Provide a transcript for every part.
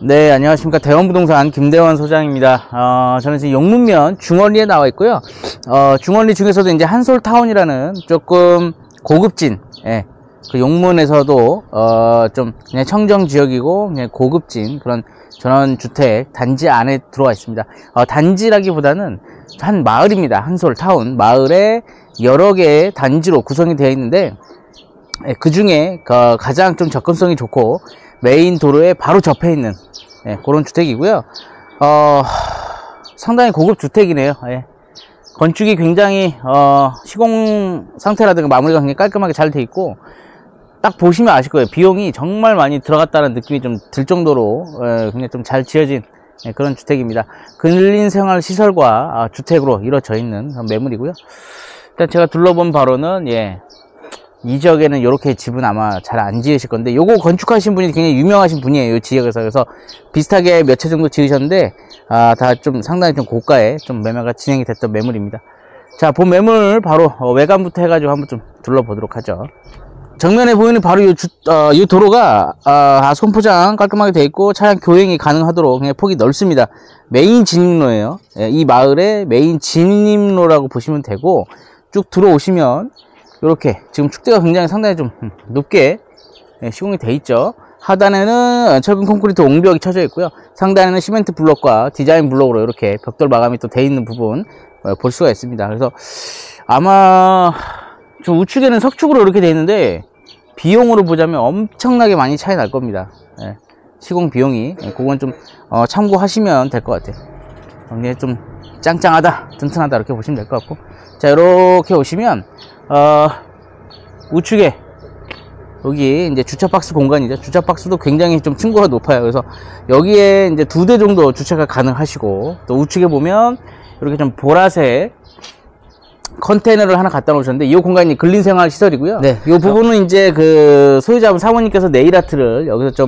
네, 안녕하십니까. 대원부동산 김대원 소장입니다. 저는 지금 용문면 중원리에 나와 있고요. 중원리 중에서도 이제 한솔타운이라는 조금 고급진, 예, 그 용문에서도, 좀 그냥 청정 지역이고, 그냥 고급진 그런 전원주택 단지 안에 들어와 있습니다. 단지라기보다는 한 마을입니다. 한솔타운. 마을에 여러 개의 단지로 구성이 되어 있는데, 예, 그 중에 가장 좀 접근성이 좋고, 메인 도로에 바로 접해 있는, 예, 그런 주택이고요. 상당히 고급 주택이네요. 예. 건축이 굉장히 시공 상태라든가 마무리가 굉장히 깔끔하게 잘 돼 있고, 딱 보시면 아실 거예요. 비용이 정말 많이 들어갔다는 느낌이 좀 들 정도로, 예, 굉장히 좀 잘 지어진, 예, 그런 주택입니다. 근린생활시설과 주택으로 이루어져 있는 매물이고요. 일단 제가 둘러본 바로는, 예, 이 지역에는 이렇게 집은 아마 잘 안 지으실 건데, 요거 건축하신 분이 굉장히 유명하신 분이에요, 이 지역에서. 그래서 비슷하게 몇 채 정도 지으셨는데, 다 좀 상당히 좀 고가에 좀 매매가 진행이 됐던 매물입니다. 자, 본 매물 바로 외관부터 해가지고 한번 좀 둘러보도록 하죠. 정면에 보이는 바로 이 도로가 손포장 깔끔하게 되어 있고, 차량 교행이 가능하도록 그냥 폭이 넓습니다. 메인 진입로예요. 예, 이 마을의 메인 진입로라고 보시면 되고, 쭉 들어오시면 이렇게 지금 축대가 굉장히 상당히 좀 높게, 예, 시공이 돼 있죠. 하단에는 철근 콘크리트 옹벽이 쳐져 있고요. 상단에는 시멘트 블록과 디자인 블록으로 이렇게 벽돌 마감이 또 돼 있는 부분 볼 수가 있습니다. 그래서 아마 좀 우측에는 석축으로 이렇게 돼 있는데, 비용으로 보자면 엄청나게 많이 차이 날 겁니다. 예, 시공 비용이. 예, 그건 좀 참고하시면 될 것 같아요. 이게 좀 짱짱하다, 튼튼하다, 이렇게 보시면 될 것 같고. 자, 이렇게 오시면 우측에 여기 이제 주차 박스 공간이죠. 주차 박스도 굉장히 좀 층고가 높아요. 그래서 여기에 이제 2대 정도 주차가 가능하시고, 또 우측에 보면 이렇게 좀 보라색 컨테이너를 하나 갖다 놓으셨는데, 이 공간이 근린생활 시설이고요. 네, 이 부분은 이제 그 소유자분 사모님께서 네일 아트를 여기서 좀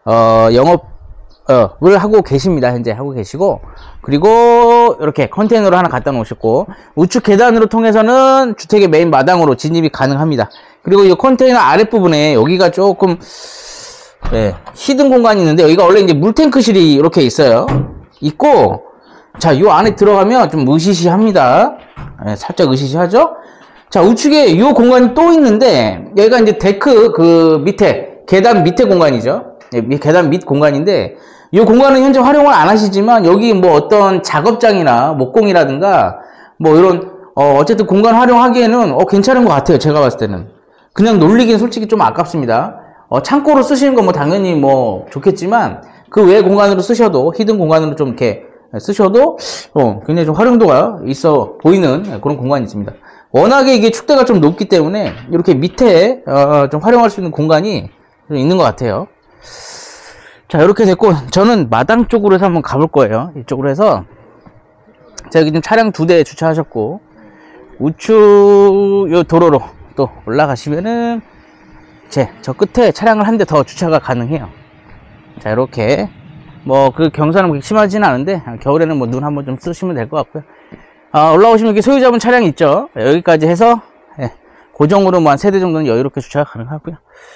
영업을 하고 계십니다. 현재 하고 계시고, 그리고 이렇게 컨테이너를 하나 갖다 놓으셨고, 우측 계단으로 통해서는 주택의 메인 마당으로 진입이 가능합니다. 그리고 이 컨테이너 아랫부분에 여기가 조금, 네, 히든 공간이 있는데, 여기가 원래 이제 물탱크실이 이렇게 있어요. 있고, 자, 이 안에 들어가면 좀 으시시합니다. 네, 살짝 으시시하죠? 자, 우측에 이 공간이 또 있는데, 여기가 이제 데크 그 밑에, 계단 밑에 공간이죠. 네, 계단 밑 공간인데, 이 공간은 현재 활용을 안 하시지만, 여기 뭐 어떤 작업장이나 목공이라든가 뭐 이런 어쨌든 공간 활용하기에는 괜찮은 것 같아요. 제가 봤을 때는. 그냥 놀리긴 솔직히 좀 아깝습니다. 창고로 쓰시는 건 뭐 당연히 뭐 좋겠지만, 그 외 공간으로 쓰셔도, 히든 공간으로 좀 이렇게 쓰셔도 굉장히 좀 활용도가 있어 보이는 그런 공간이 있습니다. 워낙에 이게 축대가 좀 높기 때문에 이렇게 밑에 좀 활용할 수 있는 공간이 좀 있는 것 같아요. 자, 이렇게 됐고, 저는 마당 쪽으로 해서 한번 가볼 거예요. 이쪽으로 해서. 자, 여기 지금 차량 2대 주차하셨고, 우측 요 도로로 또 올라가시면은 저 끝에 차량을 한 대 더 주차가 가능해요. 자, 이렇게 뭐 그 경사는 그렇게 심하지는 않은데, 겨울에는 뭐 눈 한번 좀 쓰시면 될 것 같고요. 올라오시면 이렇게 소유자분 차량이 있죠. 여기까지 해서, 예, 고정으로 뭐 한 3대 정도는 여유롭게 주차가 가능하고요.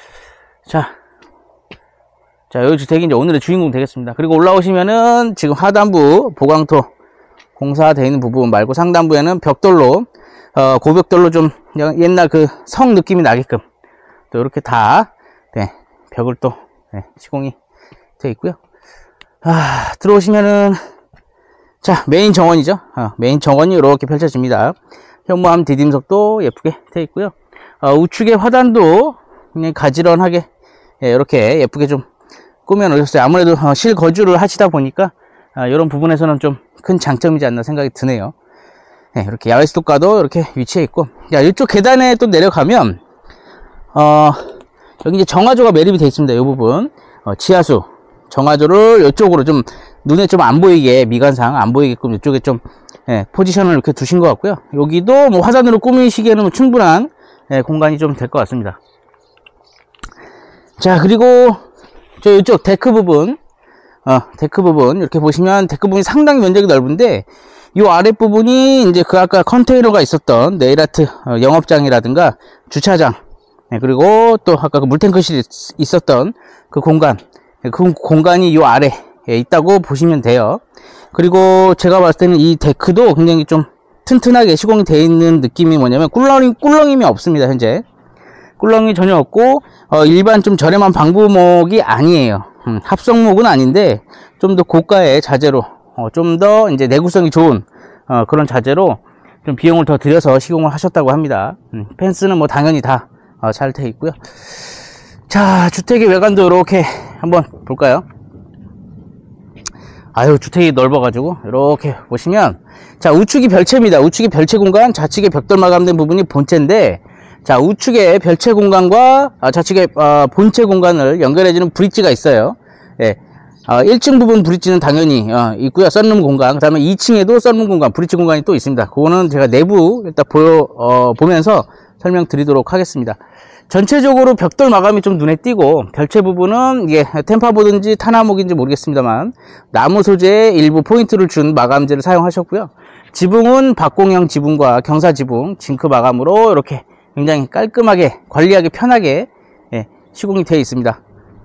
자, 여기 주택이 이제 오늘의 주인공 되겠습니다. 그리고 올라오시면은 지금 하단부 보강토 공사되어 있는 부분 말고, 상단부에는 벽돌로, 고벽돌로 좀 옛날 그 성 느낌이 나게끔 또 이렇게 다, 네, 벽을 또, 네, 시공이 되어 있고요. 들어오시면은, 자, 메인 정원이죠. 메인 정원이 이렇게 펼쳐집니다. 현무암 디딤석도 예쁘게 되어 있고요. 우측에 화단도 그냥 가지런하게, 예, 이렇게 예쁘게 좀 꾸며 놓으셨어요. 아무래도 실거주를 하시다 보니까 이런 부분에서는 좀 큰 장점이지 않나 생각이 드네요. 네, 이렇게 야외 수도가도 이렇게 위치해 있고, 자, 이쪽 계단에 또 내려가면 여기 이제 정화조가 매립이 되어 있습니다. 이 부분 지하수 정화조를 이쪽으로 좀 눈에 좀 안 보이게, 미관상 안 보이게끔 이쪽에 좀, 예, 포지션을 이렇게 두신 것 같고요. 여기도 뭐 화단으로 꾸미시기에는 뭐 충분한, 예, 공간이 좀 될 것 같습니다. 자, 그리고 저 이쪽 데크 부분, 이렇게 보시면 데크 부분이 상당히 면적이 넓은데, 이 아랫부분이 이제 그 아까 컨테이너가 있었던 네일아트 영업장이라든가 주차장, 네, 그리고 또 아까 그 물탱크실이 있었던 그 공간, 그 공간이 이 아래 있다고 보시면 돼요. 그리고 제가 봤을 때는 이 데크도 굉장히 좀 튼튼하게 시공이 되어 있는 느낌이 뭐냐면 꿀렁임이 없습니다. 현재 꿀렁이 전혀 없고 일반 좀 저렴한 방부목이 아니에요. 합성목은 아닌데 좀 더 고가의 자재로 좀 더 이제 내구성이 좋은 그런 자재로 좀 비용을 더 들여서 시공을 하셨다고 합니다. 펜스는 뭐 당연히 다 잘 되어 있고요. 자, 주택의 외관도 이렇게 한번 볼까요? 아유, 주택이 넓어가지고 이렇게 보시면, 자, 우측이 별채입니다. 우측이 별채 공간, 좌측에 벽돌 마감된 부분이 본체인데, 자, 우측에 별채 공간과 좌측에 본체 공간을 연결해주는 브릿지가 있어요. 예. 1층 부분 브릿지는 당연히 있고요. 썬룸 공간, 그 다음에 2층에도 썬룸 공간, 브릿지 공간이 또 있습니다. 그거는 제가 내부 일단 보면서 설명드리도록 하겠습니다. 전체적으로 벽돌 마감이 좀 눈에 띄고, 별채 부분은 이게 템파보드인지 타나목인지 모르겠습니다만 나무 소재의 일부 포인트를 준 마감재를 사용하셨고요. 지붕은 박공형 지붕과 경사 지붕, 징크 마감으로 이렇게 굉장히 깔끔하게 관리하기 편하게 시공이 되어 있습니다.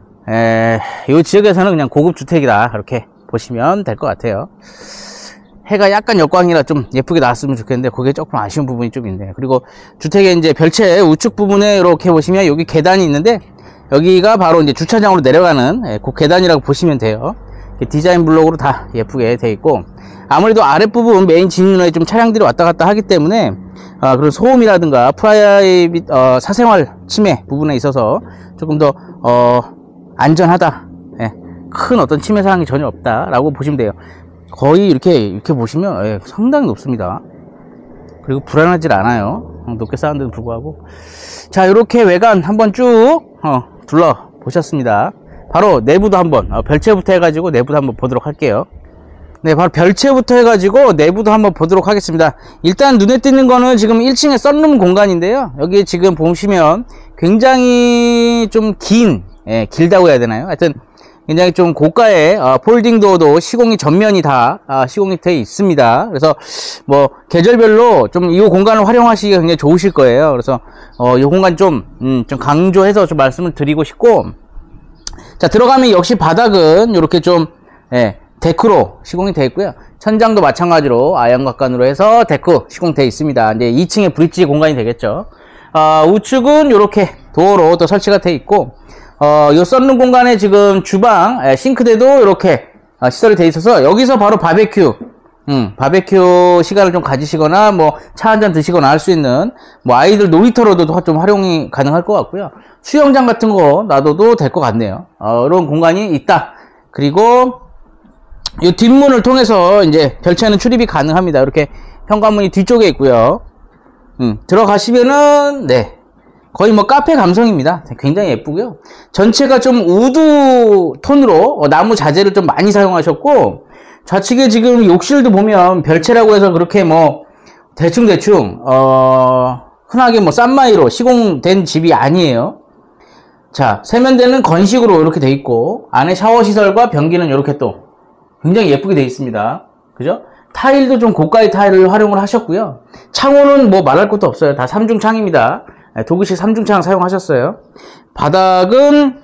이 지역에서는 그냥 고급 주택이다, 이렇게 보시면 될 것 같아요. 해가 약간 역광이라 좀 예쁘게 나왔으면 좋겠는데 그게 조금 아쉬운 부분이 좀 있네요. 그리고 주택의 이제 별채 우측 부분에 이렇게 보시면 여기 계단이 있는데, 여기가 바로 이제 주차장으로 내려가는 그 계단이라고 보시면 돼요. 디자인 블록으로 다 예쁘게 되어 있고, 아무래도 아랫부분 메인 진입로에 좀 차량들이 왔다 갔다 하기 때문에 그런 소음이라든가 프라이빗 사생활 침해 부분에 있어서 조금 더 안전하다, 큰 어떤 침해 사항이 전혀 없다라고 보시면 돼요. 거의 이렇게 보시면 상당히 높습니다. 그리고 불안하지 않아요. 높게 쌓은데도 불구하고. 자, 이렇게 외관 한번 쭉 둘러보셨습니다. 바로 내부도 한번 별채부터 해가지고 내부도 한번 보도록 할게요. 네, 바로 별채부터 해가지고 내부도 한번 보도록 하겠습니다. 일단 눈에 띄는 거는 지금 1층에 썬룸 공간인데요. 여기 지금 보시면 굉장히 좀 길다고 해야 되나요? 하여튼 굉장히 좀 고가의 폴딩 도어도 시공이 전면이 다 시공이 되어 있습니다. 그래서 뭐 계절별로 좀 이 공간을 활용하시기가 굉장히 좋으실 거예요. 그래서 이 공간 좀 강조해서 좀 말씀을 드리고 싶고, 자, 들어가면 역시 바닥은 이렇게 좀 데크로 시공이 되어 있고요. 천장도 마찬가지로 아연각관으로 해서 데크 시공되어 있습니다. 이제 2층에 브릿지 공간이 되겠죠. 우측은 이렇게 도어로 또 설치가 되어 있고, 요 썬룸 공간에 지금 주방, 싱크대도 이렇게 시설이 되어 있어서 여기서 바로 바베큐 시간을 좀 가지시거나 뭐 차 한잔 드시거나 할 수 있는 뭐 아이들 놀이터로도 좀 활용이 가능할 것 같고요. 수영장 같은 거 놔둬도 될 것 같네요. 이런 공간이 있다. 그리고 이 뒷문을 통해서 이제 별채는 출입이 가능합니다. 이렇게 현관문이 뒤쪽에 있고요. 들어가시면은 거의 뭐 카페 감성입니다. 굉장히 예쁘고요. 전체가 좀 우드 톤으로 나무 자재를 좀 많이 사용하셨고, 좌측에 지금 욕실도 보면 별채라고 해서 그렇게 뭐 대충 흔하게 뭐 싼마이로 시공된 집이 아니에요. 자, 세면대는 건식으로 이렇게 돼 있고, 안에 샤워 시설과 변기는 이렇게 또 굉장히 예쁘게 돼 있습니다. 그죠? 타일도 좀 고가의 타일을 활용을 하셨고요. 창호는 뭐 말할 것도 없어요. 다 3중 창입니다. 도구식 3중창 사용하셨어요. 바닥은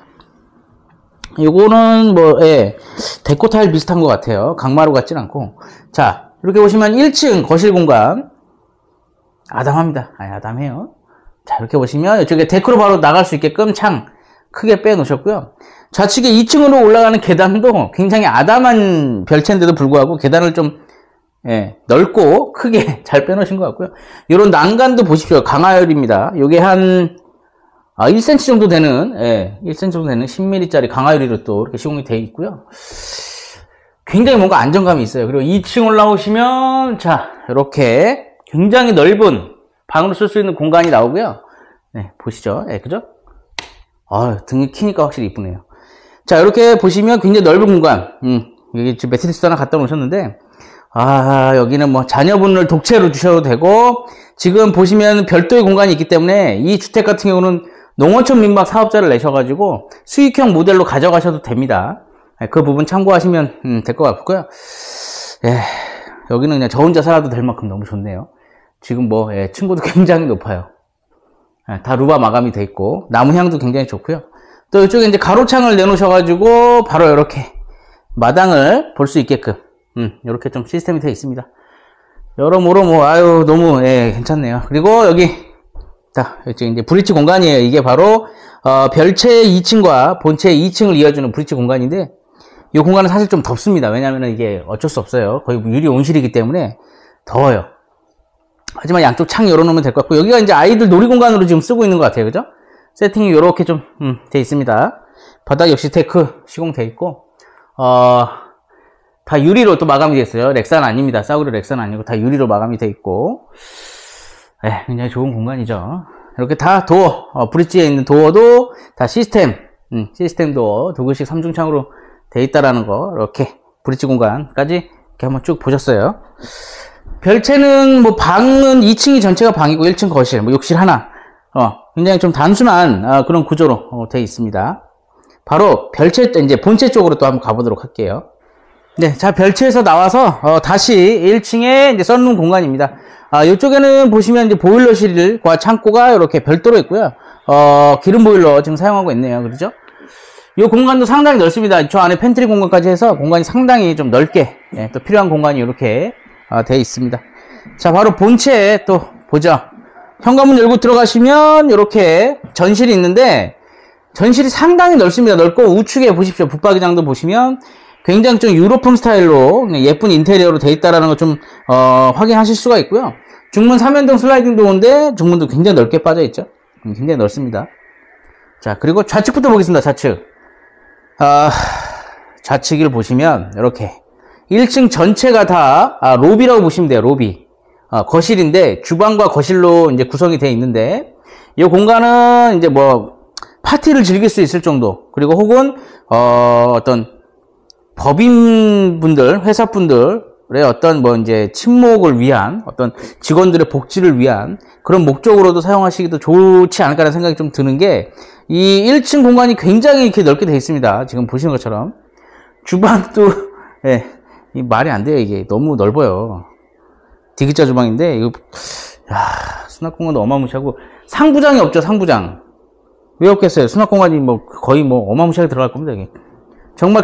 요거는 뭐 데코 타일 비슷한 것 같아요. 강마루 같진 않고. 자, 이렇게 보시면 1층 거실 공간 아담합니다. 아담해요. 자, 이렇게 보시면 이쪽에 데크로 바로 나갈 수 있게끔 창 크게 빼 놓으셨고요. 좌측에 2층으로 올라가는 계단도 굉장히 아담한 별채인데도 불구하고 계단을 좀 넓고 크게 잘 빼놓으신 것 같고요. 이런 난간도 보십시오. 강화유리입니다. 요게 한 1cm 정도 되는 1cm 정도 되는 10mm짜리 강화유리로 또 이렇게 시공이 되어 있고요. 굉장히 뭔가 안정감이 있어요. 그리고 2층 올라오시면 자, 이렇게 굉장히 넓은 방으로 쓸 수 있는 공간이 나오고요. 보시죠. 그죠? 등이 키니까 확실히 이쁘네요. 자, 이렇게 보시면 굉장히 넓은 공간. 여기 지금 매트리스 하나 갖다 놓으셨는데, 여기는 뭐 자녀분을 독채로 주셔도 되고, 지금 보시면 별도의 공간이 있기 때문에 이 주택 같은 경우는 농어촌 민박 사업자를 내셔가지고 수익형 모델로 가져가셔도 됩니다. 그 부분 참고하시면 될 것 같고요. 여기는 그냥 저 혼자 살아도 될 만큼 너무 좋네요. 지금 뭐 층고도 굉장히 높아요. 다 루바 마감이 돼 있고 나무 향도 굉장히 좋고요. 또 이쪽에 이제 가로창을 내놓으셔가지고 바로 이렇게 마당을 볼 수 있게끔 이렇게 좀 시스템이 되어 있습니다. 여러모로 뭐 아유 너무 예, 괜찮네요. 그리고 여기 이제 브릿지 공간이에요. 이게 바로 별채 2층과 본채 2층을 이어주는 브릿지 공간인데 이 공간은 사실 좀 덥습니다. 왜냐하면 이게 어쩔 수 없어요. 거의 유리 온실이기 때문에 더워요. 하지만 양쪽 창 열어놓으면 될 것 같고 여기가 이제 아이들 놀이 공간으로 지금 쓰고 있는 것 같아요. 그죠? 세팅이 이렇게 좀 돼 있습니다. 바닥 역시 테크 시공돼 있고 다 유리로 또 마감이 되어 있어요. 렉산 아닙니다. 싸구려 렉산 아니고 다 유리로 마감이 되어 있고 네, 굉장히 좋은 공간이죠. 이렇게 다 도어 브릿지에 있는 도어도 다 시스템 도어 도구식 3중창으로 되어 있다라는 거 이렇게 브릿지 공간까지 이렇게 한번 쭉 보셨어요. 별채는 뭐 방은 2층이 전체가 방이고 1층 거실, 뭐 욕실 하나 굉장히 좀 단순한 그런 구조로 되어 있습니다. 바로 별채 이제 본채 쪽으로 또 한번 가보도록 할게요. 네, 자 별채에서 나와서 다시 1층에 이제 썬룸 공간입니다. 이쪽에는 보시면 이제 보일러실과 창고가 이렇게 별도로 있고요. 기름 보일러 지금 사용하고 있네요. 그렇죠? 이 공간도 상당히 넓습니다. 저 안에 팬트리 공간까지 해서 공간이 상당히 좀 넓게 또 필요한 공간이 이렇게 되어 있습니다. 자, 바로 본체 또 보죠. 현관문 열고 들어가시면 이렇게 전실이 있는데 전실이 상당히 넓습니다. 넓고 우측에 보십시오. 붙박이장도 보시면 굉장히 좀 유로폼 스타일로 예쁜 인테리어로 되어 있다는 걸 좀 확인하실 수가 있고요. 중문 3연동 슬라이딩 도어인데 중문도 굉장히 넓게 빠져 있죠. 굉장히 넓습니다. 자, 그리고 좌측부터 보겠습니다. 좌측. 좌측을 보시면 이렇게 1층 전체가 다 로비라고 보시면 돼요. 로비. 거실인데 주방과 거실로 이제 구성이 되어 있는데 이 공간은 이제 뭐 파티를 즐길 수 있을 정도, 그리고 혹은 어떤 법인분들, 회사분들의 어떤 뭐 이제 친목을 위한 어떤 직원들의 복지를 위한 그런 목적으로도 사용하시기도 좋지 않을까라는 생각이 좀 드는 게 이 1층 공간이 굉장히 이렇게 넓게 되어 있습니다. 지금 보시는 것처럼 주방도 예, 이 말이 안 돼요. 이게 너무 넓어요. 디귿자 주방인데 이거 수납 공간도 어마무시하고 상부장이 없죠. 상부장 왜 없겠어요? 수납 공간이 뭐 거의 뭐 어마무시하게 들어갈 겁니다. 이게 정말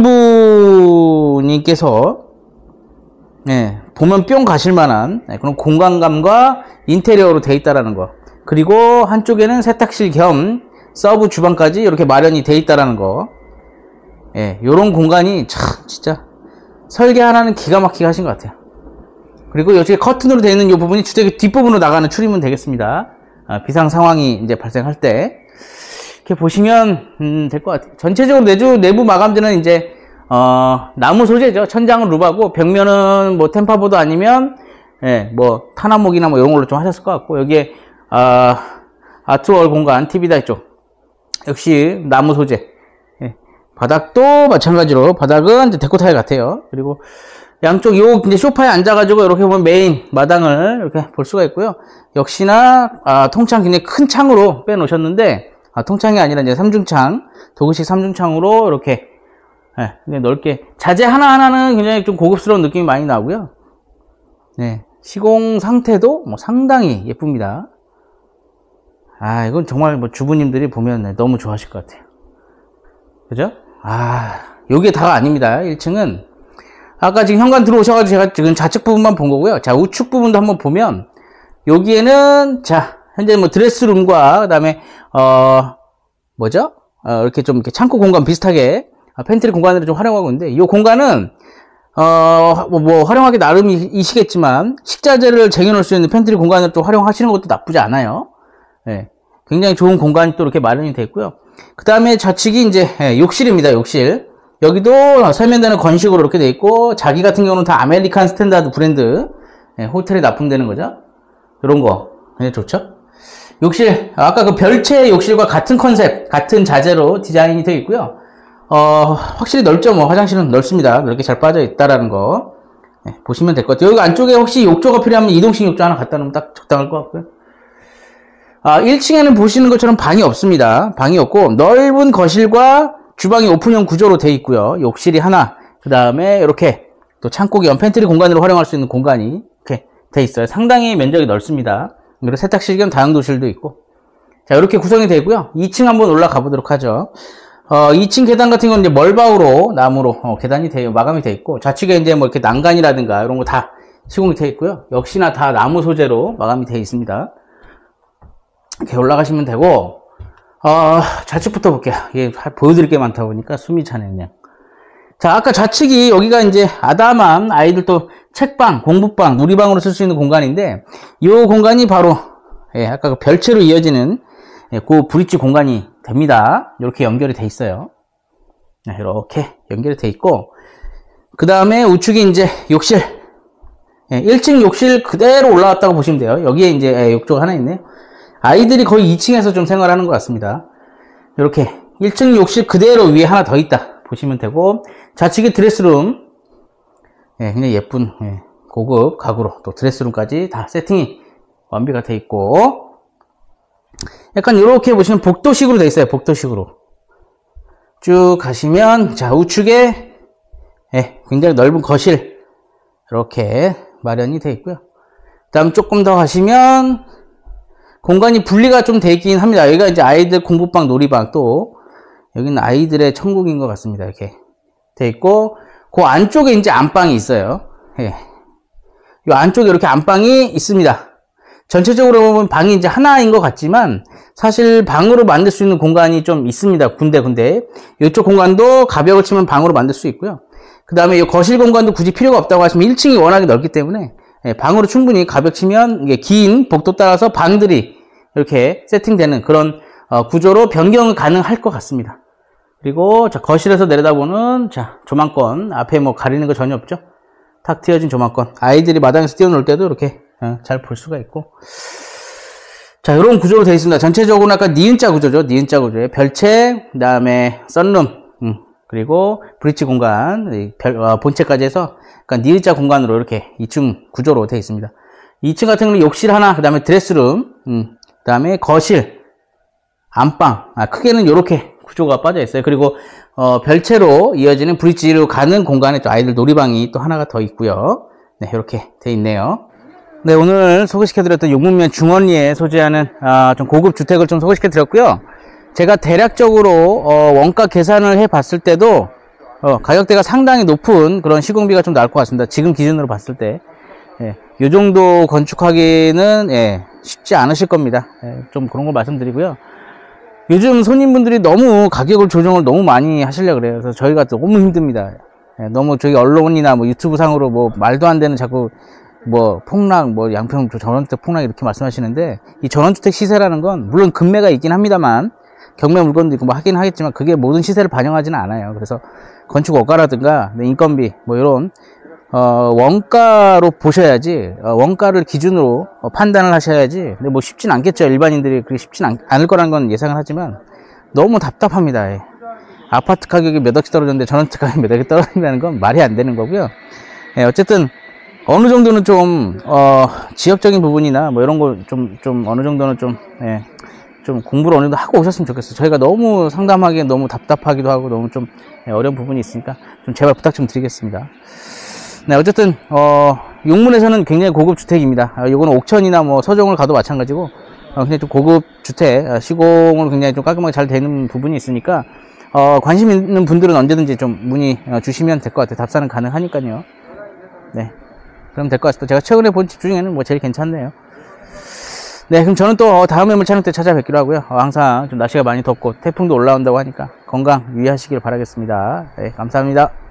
가정주부님께서 예, 보면 뿅 가실만한 그런 공간감과 인테리어로 되어 있다라는 거, 그리고 한쪽에는 세탁실 겸 서브 주방까지 이렇게 마련이 되어 있다라는 거, 예, 요런 공간이 참 진짜 설계 하나는 기가 막히게 하신 것 같아요. 그리고 이쪽에 커튼으로 되어 있는 이 부분이 주택의 뒷부분으로 나가는 출입문 되겠습니다. 비상 상황이 이제 발생할 때 이렇게 보시면 될 것 같아요. 전체적으로 내부 마감재는 이제 나무 소재죠. 천장은 루바고 벽면은 뭐 템파보드 아니면 예, 뭐 타나목이나 뭐 이런 걸로 좀 하셨을 것 같고, 여기에 아트월 공간 TV다 쪽 역시 나무 소재. 예, 바닥도 마찬가지로 바닥은 이제 데코 타일 같아요. 그리고 양쪽 요 이제 소파에 앉아가지고 이렇게 보면 메인 마당을 이렇게 볼 수가 있고요. 역시나 통창 굉장히 큰 창으로 빼놓으셨는데 통창이 아니라 이제 3중창, 도구식 3중창으로 이렇게 네, 넓게 자재 하나하나는 굉장히 좀 고급스러운 느낌이 많이 나고요. 네, 시공 상태도 뭐 상당히 예쁩니다. 이건 정말 뭐 주부님들이 보면 너무 좋아하실 것 같아요. 그죠? 요게 다가 아닙니다. 1층은 아까 지금 현관 들어오셔가지고 제가 지금 좌측 부분만 본 거고요. 자, 우측 부분도 한번 보면 여기에는 자, 현재 뭐 드레스룸과 그다음에 뭐죠? 이렇게 좀 이렇게 창고 공간 비슷하게 팬트리 공간으로 좀 활용하고 있는데, 이 공간은 뭐 활용하기 나름이시겠지만 식자재를 쟁여놓을 수 있는 팬트리 공간으로 좀 활용하시는 것도 나쁘지 않아요. 네, 굉장히 좋은 공간이 또 이렇게 마련이 되어 있고요. 그 다음에 좌측이 이제 욕실입니다. 욕실. 여기도 세면대는 건식으로 이렇게 되어 있고, 자기 같은 경우는 다 아메리칸 스탠다드 브랜드 호텔에 납품되는 거죠. 이런 거 굉장히 좋죠. 욕실, 아까 그 별채 욕실과 같은 컨셉, 같은 자재로 디자인이 되어 있고요. 확실히 넓죠. 뭐 화장실은 넓습니다. 넓게 잘 빠져 있다라는 거 보시면 될 것 같아요. 여기 안쪽에 혹시 욕조가 필요하면 이동식 욕조 하나 갖다 놓으면 딱 적당할 것 같고요. 1층에는 보시는 것처럼 방이 없습니다. 방이 없고 넓은 거실과 주방이 오픈형 구조로 되어 있고요. 욕실이 하나, 그 다음에 이렇게 또 창고 겸 팬트리 공간으로 활용할 수 있는 공간이 이렇게 되어 있어요. 상당히 면적이 넓습니다. 그리고 세탁실 겸 다용도실도 있고, 자, 이렇게 구성이 되어 있고요. 2층 한번 올라가 보도록 하죠. 2층 계단 같은 건 이제 멀바우로 나무로 계단이 마감이 되어 있고, 좌측에 이제 뭐 이렇게 난간이라든가 이런 거 다 시공이 되어 있고요. 역시나 다 나무 소재로 마감이 되어 있습니다. 이렇게 올라가시면 되고, 좌측부터 볼게요. 이게 보여드릴 게 많다 보니까 숨이 차네요, 그냥. 자, 아까 좌측이 여기가 이제 아담한 아이들 또 책방, 공부방, 누리방으로 쓸 수 있는 공간인데, 이 공간이 바로, 아까 그 별채로 이어지는 그 브릿지 공간이 됩니다. 이렇게 연결이 돼 있어요. 이렇게 연결이 돼 있고, 그 다음에 우측이 이제 욕실, 1층 욕실 그대로 올라왔다고 보시면 돼요. 여기에 이제 욕조가 하나 있네요. 아이들이 거의 2층에서 좀 생활하는 것 같습니다. 이렇게 1층 욕실 그대로 위에 하나 더 있다 보시면 되고, 좌측에 드레스룸, 굉장히 예쁜 고급 가구로 또 드레스룸까지 다 세팅이 완비가 돼 있고, 약간 이렇게 보시면 복도식으로 돼 있어요. 복도식으로 쭉 가시면, 자, 우측에 굉장히 넓은 거실 이렇게 마련이 돼 있고요. 다음 조금 더 가시면 공간이 분리가 좀 돼 있긴 합니다. 여기가 이제 아이들 공부방, 놀이방, 또 여기는 아이들의 천국인 것 같습니다. 이렇게 돼 있고, 그 안쪽에 이제 안방이 있어요. 이 안쪽에 이렇게 안방이 있습니다. 전체적으로 보면 방이 이제 하나인 것 같지만 사실 방으로 만들 수 있는 공간이 좀 있습니다. 군데. 이쪽 공간도 가벽을 치면 방으로 만들 수 있고요. 그 다음에 이 거실 공간도 굳이 필요가 없다고 하시면 1층이 워낙에 넓기 때문에 방으로 충분히 가벽 치면 이게 긴 복도 따라서 방들이 이렇게 세팅되는 그런 구조로 변경은 가능할 것 같습니다. 그리고 자, 거실에서 내려다보는 자, 조망권, 앞에 뭐 가리는 거 전혀 없죠. 탁 트여진 조망권, 아이들이 마당에서 뛰어놀 때도 이렇게 잘 볼 수가 있고, 자, 이런 구조로 되어 있습니다. 전체적으로 약간 니은자 구조죠. 니은자 구조에 별채, 그 다음에 썬룸, 그리고 브릿지 공간, 본체까지 해서 약간 니은자 공간으로 이렇게 2층 구조로 되어 있습니다. 2층 같은 경우는 욕실 하나, 그 다음에 드레스룸, 그 다음에 거실, 안방, 크게는 이렇게 구조가 빠져 있어요. 그리고 별채로 이어지는 브릿지로 가는 공간에 또 아이들 놀이방이 또 하나가 더 있고요. 네, 이렇게 되어 있네요. 네, 오늘 소개시켜드렸던 용문면 중원리에 소재하는 좀 고급 주택을 좀 소개시켜드렸고요. 제가 대략적으로 원가 계산을 해봤을 때도 가격대가 상당히 높은 그런 시공비가 좀 나올 것 같습니다. 지금 기준으로 봤을 때 이 정도 건축하기는 쉽지 않으실 겁니다. 좀 그런 걸 말씀드리고요. 요즘 손님분들이 너무 가격을 조정을 너무 많이 하시려고 그래요. 그래서 저희가 너무 힘듭니다. 너무 저희 언론이나 뭐 유튜브 상으로 뭐 말도 안 되는 자꾸 뭐 폭락, 뭐 양평 전원주택 폭락 이렇게 말씀하시는데, 이 전원주택 시세라는 건 물론 금매가 있긴 합니다만, 경매 물건도 있고 뭐 하긴 하겠지만 그게 모든 시세를 반영하지는 않아요. 그래서 건축 원가라든가 인건비 뭐 이런 원가로 보셔야지, 원가를 기준으로 판단을 하셔야지. 근데 뭐 쉽진 않겠죠. 일반인들이 그렇게 쉽진 않을 거란 건 예상을 하지만 너무 답답합니다. 아파트 가격이 몇 억씩 떨어졌는데 전원주택 가격이 몇 억이 떨어진다는 건 말이 안 되는 거고요. 어쨌든 어느 정도는 좀 지역적인 부분이나 뭐 이런 거 좀 어느 정도는 좀 공부를 어느 정도 하고 오셨으면 좋겠어요. 저희가 너무 상담하기에 너무 답답하기도 하고 너무 좀 어려운 부분이 있으니까 좀 제발 부탁 좀 드리겠습니다. 네, 어쨌든 용문에서는 굉장히 고급 주택입니다. 요거는 옥천이나 뭐 서정을 가도 마찬가지고 굉장히 좀 고급 주택, 시공으로 굉장히 좀 깔끔하게 잘 되는 부분이 있으니까 관심 있는 분들은 언제든지 좀 문의 주시면 될 것 같아요. 답사는 가능하니까요. 네, 그럼 될 것 같습니다. 제가 최근에 본 집 중에는 뭐 제일 괜찮네요. 네, 그럼 저는 또 다음 매물 촬영 때 찾아뵙기로 하고요. 항상 좀 날씨가 많이 덥고 태풍도 올라온다고 하니까 건강 유의하시길 바라겠습니다. 네, 감사합니다.